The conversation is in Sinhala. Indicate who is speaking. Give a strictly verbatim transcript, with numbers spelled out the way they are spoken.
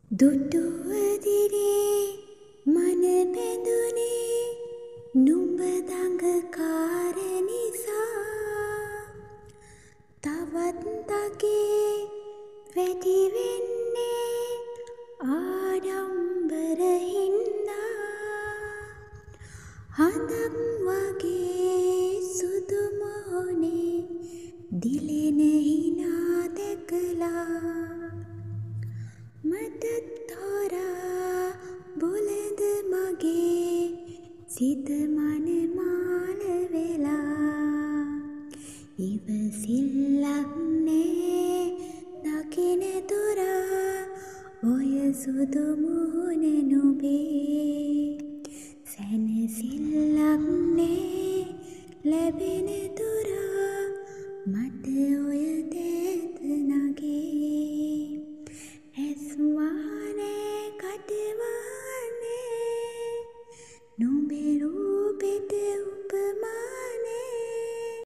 Speaker 1: දුටුවදිරේ මන බැඳුනේ නුඹ දඟකාර නිසා තවත් තගේ වැඩි වෙන්නේ ආඩම්බර හින්දා හඳක් වගේ සුදු මොහොනේ දිලෙන හිනා දැකලා මටත් හොරා බොළඳ මගේ සිත මනමාල වෙලා ඉවසිල්ලක් නෑ දකින තුරා ඔය සුදු මුහුණ නුඹේ සැනසිල්ලක් නෑ ලැබෙන තුරා මට ඔය